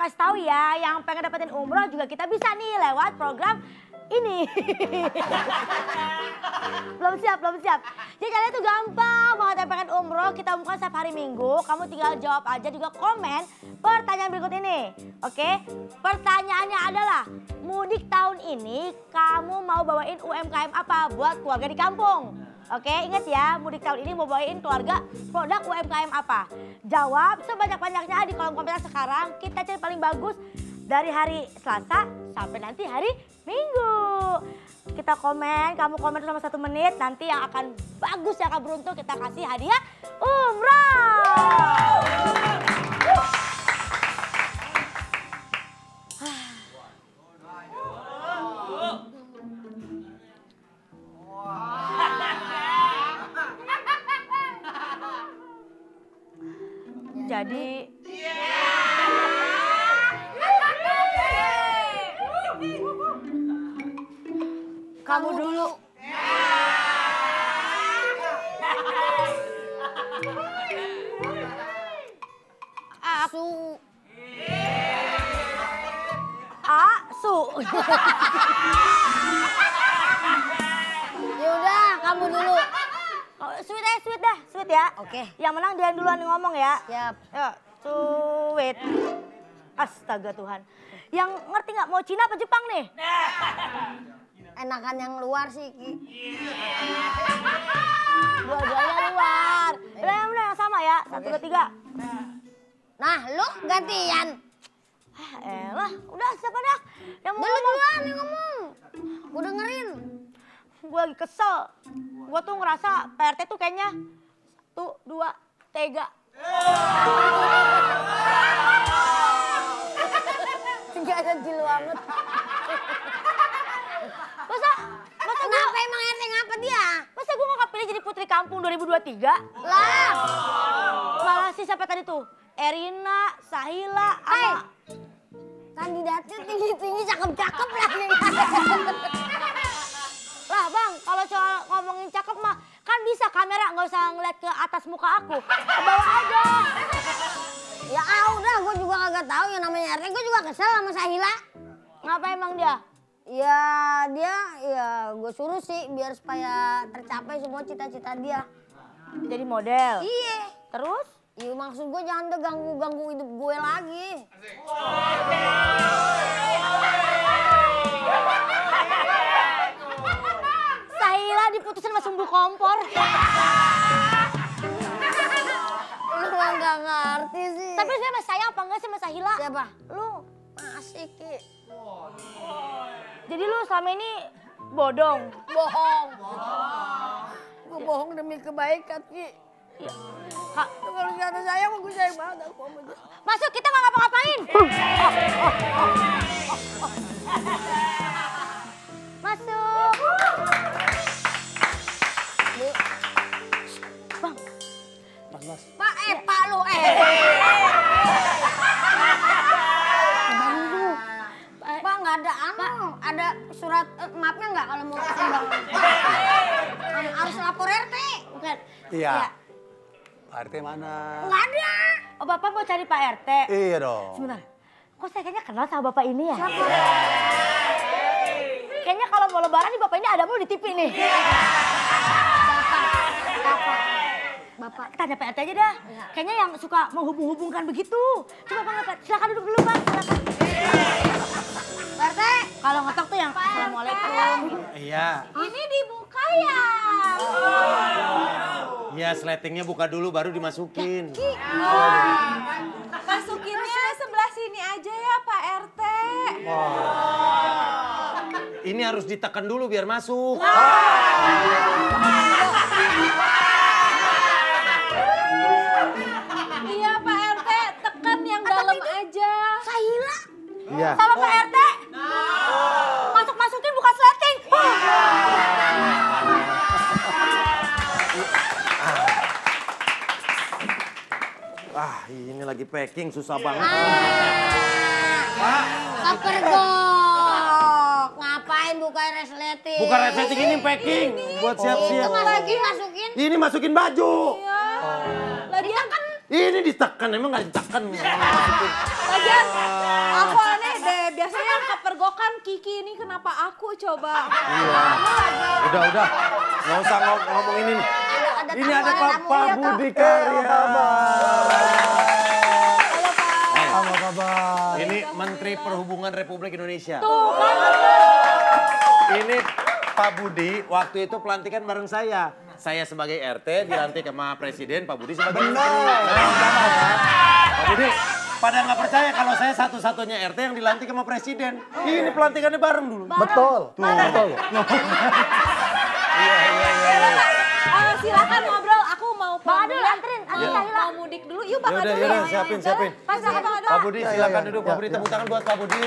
kasih tahu ya, yang pengen dapetin umroh juga kita bisa nih lewat program ini. belum siap. Jadi kalian tuh gampang banget yang pengen umroh, kita umroh setiap hari Minggu. Kamu tinggal jawab aja juga komen pertanyaan berikut ini. Oke, pertanyaannya adalah mudik tahun ini kamu mau bawain UMKM apa buat keluarga di kampung? Oke, ingat ya, mudik tahun ini mau bawain keluarga produk UMKM apa? Jawab sebanyak-banyaknya di kolom komentar sekarang. Kita cari paling bagus dari hari Selasa sampai nanti hari Minggu. Kita komen, kamu komen selama 1 menit. Nanti yang akan bagus, yang akan beruntung kita kasih hadiah umroh. Jadi kamu dulu. Asu. Yaudah, kamu dulu. Sweet ya. Oke. Yang menang dia duluan ngomong ya. Siap. Yuk, sweet. Astaga Tuhan. Yang ngerti nggak mau Cina apa Jepang nih? Enakan yang luar sih, Ki. Dua-duanya luar. Udah yang sama ya. 1, 2, 3. Nah, lu gantian. Elah, udah siapa dah? Yang mau ngomong. Duluan yang ngomong. Gue dengerin. Gue lagi kesel. Gue tuh ngerasa PRT tuh kayaknya 1, 2, 3. Gak ada jilu amat. Masa kenapa emang RT ngapa dia? Masa gue gak pilih jadi putri kampung 2023? Lah. Malah si siapa tadi tuh? Erina, Sahila, sama... Kandidatnya tinggi-tinggi, cakep-cakep lah. Lah bang, kalau soal ngomongin cakep mah kan bisa kamera, nggak usah ngeliat ke atas muka aku. Ke bawah aja. Ya udah, gue juga kagak tahu yang namanya RT. Gue juga kesel sama Sahila. Ngapa emang dia? Ya dia, gue suruh sih biar supaya tercapai semua cita-cita dia. Jadi model? Iya. Terus? Iya maksud gue jangan deh ganggu hidup gue lagi. Sahila diputusin sama sumbu kompor. Lu mah gak ngerti sih. Tapi dia masih sayang apa enggak sih sama Sahila? Siapa? Lu. Masih, Ki. Jadi lu selama ini bodong? Bohong. Gue bohong demi kebaikan, Ki. Iya. Kak, kalau nggak ada sayang, gue sayang banget aku sama dia. Masuk, kita nggak ngapa-ngapain. Masuk. Bang. Mas. Pak lu Pak nggak ada ada surat maafnya nggak kalau mau sumbang? Harus lapor RT. Bukan. Iya. Pak RT mana? Nggak ada. Oh Bapak mau cari Pak RT? Iya dong. Sebentar. Kok saya kayaknya kenal sama Bapak ini ya? Siapa? Kayaknya kalau mau lebaran nih Bapak ini ada mulu di TV nih. Siapa? Bapak. Tanya Pak RT aja dah. Ya. Kayaknya yang suka menghubung-hubungkan begitu. Coba Pak, silakan duduk dulu Pak. Silakan. Pak RT. Kalau ngetok tuh yang Assalamualaikum. Iya. Ini dibuka ya. Iya, sletingnya buka dulu baru dimasukin. Masukinnya sebelah sini aja ya Pak RT. Ini harus ditekan dulu biar masuk. Iya Pak RT, tekan yang dalam aja. Sahila. Iya. Sama Pak RT. Masuk-masukin bukan sleting. Ini lagi packing susah banget. Pak. Kepergok. Ngapain buka resleting? Bukan resleting, ini packing. Buat siap-siap. Itu masukin. Ini masukin baju. Lagian kan Ini ditekan, emang nggak ditekan. Lagian, aku aneh deh. Biasanya yang kepergokan Kiki ini kenapa aku coba? Iya. Udah. Nggak usah ngomongin ini. Ini ada Pak Budi Karya. Apa kabar? Ini Menteri Perhubungan Republik Indonesia. Tuh kan bener. Ini Pak Budi waktu itu pelantikan bareng saya. Saya sebagai RT dilantik sama Presiden, Pak Budi sebagai Menteri. Pak Budi, pada nggak percaya kalau saya satu-satunya RT yang dilantik sama Presiden. Ini pelantikannya bareng dulu. Betul. Betul. Iya. Silakan ngobrol. Aku mau Bang pulang Adul, dulu ya. anterin Mau mudik dulu. Yuk Bang Adul. Yaudah, siapin. Pas Bang Adul. Pak Budi silakan duduk. Pak Budi tepuk tangan buat Pak Budi.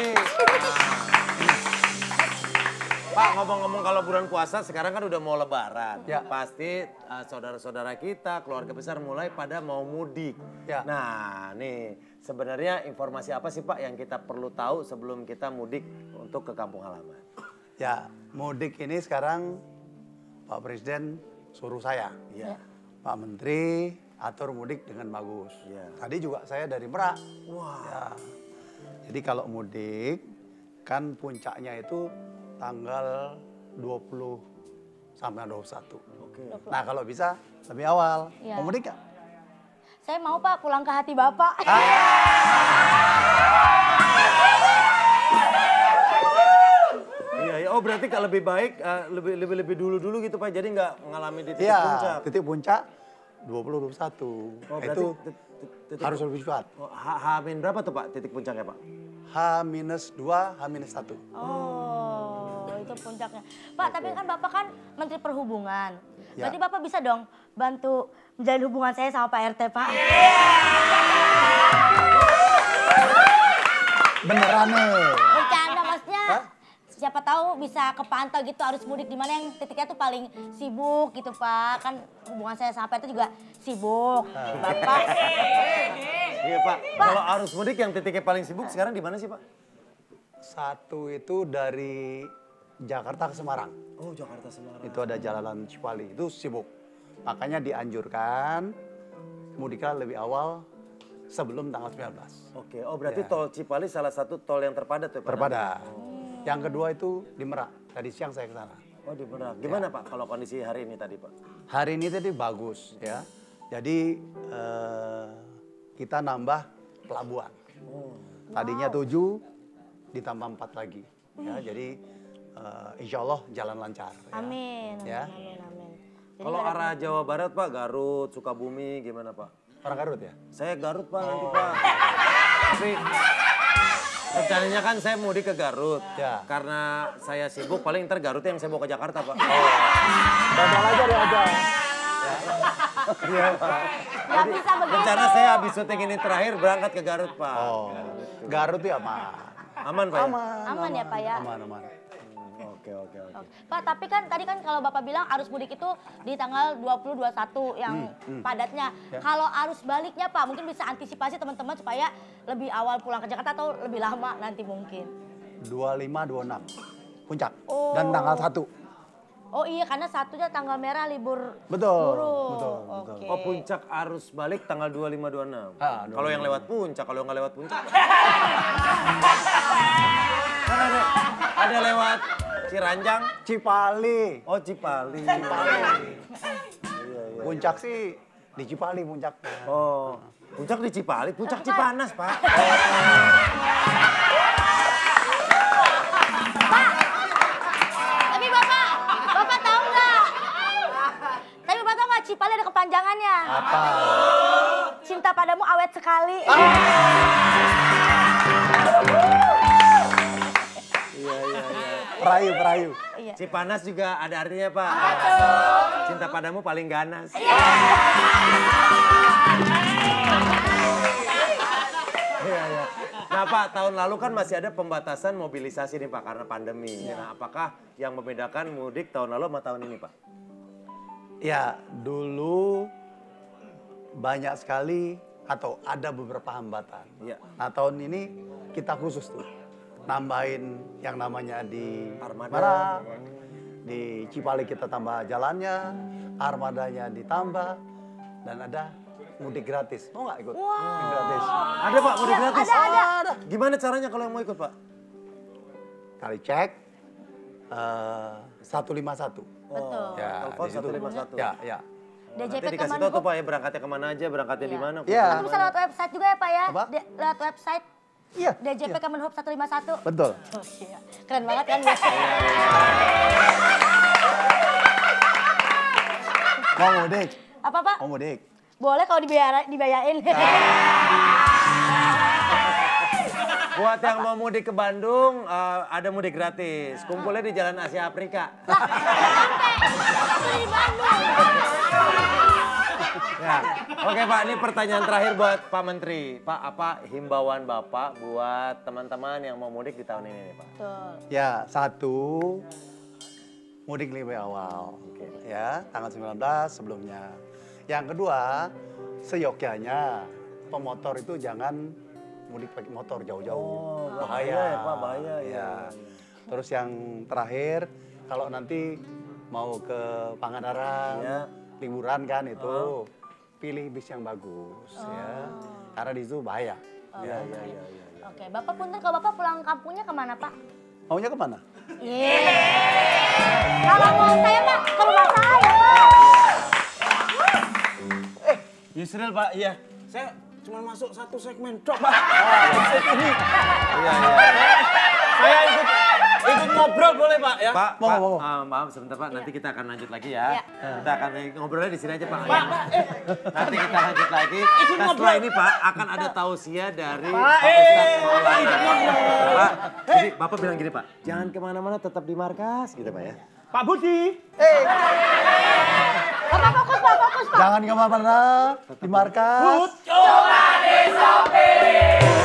Pak, ngomong-ngomong kalau bulan puasa sekarang kan udah mau lebaran. Ya. Pasti saudara-saudara kita, keluarga besar mulai pada mau mudik. Ya. Nah, nih sebenarnya informasi apa sih Pak yang kita perlu tahu sebelum kita mudik untuk ke kampung halaman? Ya, mudik ini sekarang Pak Presiden suruh saya. Iya. Pak Menteri atur mudik dengan bagus. Iya. Tadi juga saya dari Merak. Wah. Ya. Jadi kalau mudik kan puncaknya itu tanggal 20 sampai 21. Oke. Nah kalau bisa lebih awal. Iya. Mau mudik nggak? Saya mau Pak pulang ke hati Bapak. Iya, oh berarti kalau lebih baik lebih dulu gitu Pak. Jadi nggak mengalami di titik Iya, puncak. titik puncak 20-21. Oh, berarti Itu titik harus lebih cepat. Oh, H-min berapa tuh Pak titik puncaknya Pak? H-2, H-1. Oh, itu puncaknya. Pak, tapi kan Bapak kan Menteri Perhubungan. Ya. Berarti Bapak bisa dong bantu menjalin hubungan saya sama Pak RT, Pak. Beneran nih. Bercanda maksudnya. Hah? Siapa tahu bisa kepantau gitu arus mudik di mana yang titiknya tuh paling sibuk gitu, Pak. Kan hubungan saya sama Pak RT juga sibuk. Bapak. Iya Pak, kalau arus mudik yang titiknya paling sibuk sekarang di mana sih Pak? Satu itu dari Jakarta ke Semarang. Oh Jakarta Semarang. Itu ada Jalanan Cipali, itu sibuk. Makanya dianjurkan mudiknya lebih awal sebelum tanggal 19. Oke, oh berarti Ya. tol Cipali salah satu tol yang terpadat ya Pak? Terpadat. Yang kedua itu di Merak. Tadi siang saya ke sana. Oh di Merak. Gimana Pak kalau kondisi hari ini tadi Pak? Hari ini tadi bagus ya. Jadi kita nambah pelabuhan. Tadinya 7 ditambah 4 lagi. Ya, jadi insya Allah jalan lancar. Ya. Amin. Ya. Amin. Jadi Kalau nggak ada- arah Jawa Barat Pak, Garut, Sukabumi gimana Pak? Orang Garut ya? Saya Garut Pak nanti Pak. Tapi rencananya kan saya mudik ke Garut. Ya. Karena saya sibuk paling ntar Garutnya yang saya bawa ke Jakarta Pak. Dadal aja deh aja. Iya Pak. Nggak bisa begitu. Rencana saya habis syuting ini terakhir berangkat ke Garut Pak. Oh, Garut ya aman. Aman Pak ya? Aman ya, Pak, ya? Aman. Oke. Oke. Pak, tapi kan tadi kan kalau Bapak bilang arus mudik itu di tanggal 20-21 yang padatnya. Kalau arus baliknya Pak, mungkin bisa antisipasi teman-teman supaya lebih awal pulang ke Jakarta atau lebih lama nanti mungkin. 25, 26. Puncak. Oh. Dan tanggal 1. Oh iya, karena satunya tanggal merah libur Betul, buruh. betul. Oke. Oh puncak arus balik tanggal 25, 26. Ah, Kalau yang lewat puncak, kalau nggak lewat puncak. Kan ada lewat Ciranjang. Cipali. Oh Cipali. Puncak sih di Cipali puncaknya. Oh, puncak di Cipali, puncak Cipanas Pak. Tapi Bapak tahu nggak? Tapi Bapak tahu nggak Cipali ada kepanjangannya? Apa? Cinta padamu awet sekali. Perayu. Iya. Cipanas juga ada artinya Pak. Cinta padamu paling ganas. Iya. Nah Pak, tahun lalu kan masih ada pembatasan mobilisasi nih Pak karena pandemi. Nah apakah yang membedakan mudik tahun lalu sama tahun ini Pak? Ya, dulu banyak sekali atau ada beberapa hambatan. Iya. Nah, tahun ini kita khusus tuh. Nambahin yang namanya di Armada. Merak, di Cipali kita tambah jalannya, armadanya ditambah, dan ada mudik gratis. Mau nggak ikut? Mudik gratis. Ada Pak, mudik gratis? Ada. Gimana caranya kalau yang mau ikut Pak? Kali cek 151. Betul. Ya, Telepon di situ. 151. Ya. DJP Nanti dikasih tahu tuh Kemenhub. Pak ya, berangkatnya kemana aja, berangkatnya di mana. Iya. Kan bisa lewat website juga ya Pak ya? Apa? Lewat website Iya. DJP iya. Kemenhub 151. Betul. Oh, iya. Keren banget kan ya? Mau mudik? Apa Pak? Mau mudik? Boleh kalau dibayarin. Buat yang mau mudik ke Bandung, ada mudik gratis. Kumpulnya di Jalan Asia Afrika. Aku di Bandung. Ya. Oke Pak, ini pertanyaan terakhir buat Pak Menteri. Pak, apa himbauan Bapak buat teman-teman yang mau mudik di tahun ini nih Pak? Betul. Ya, satu, mudik lebih awal. Ya, tanggal 19 sebelumnya. Yang kedua, seyogyanya pemotor itu jangan mudik pakai motor jauh-jauh. bahaya ya, Pak, bahaya ya. Ya. Terus yang terakhir, kalau nanti mau ke Pangandaran, Ya. liburan kan itu, pilih bis yang bagus ya. Karena di situ bahaya. Ya. Oke, Bapak punten kalau Bapak pulang kampungnya kemana Pak? Maunya kemana? Kalau mau saya Pak, ke rumah saya Pak. Yusril Pak, iya. Saya cuma masuk satu segmen, dok Pak. Ini. Iya. Saya ikut ngobrol boleh Pak ya? Pak, Mau. maaf sebentar Pak, nanti kita akan lanjut lagi ya. Iya. Kita akan ngobrolnya di sini aja Pak. Nanti kita lanjut lagi. Nah, setelah ini Pak, akan ada tausiah dari Pak Ustadz Maulana. Pak, jadi Bapak bilang gini Pak, jangan kemana-mana, tetap di markas gitu Pak ya. Pak Budi. Bapak fokus Pak. Jangan kemana-mana, di markas. Coba deh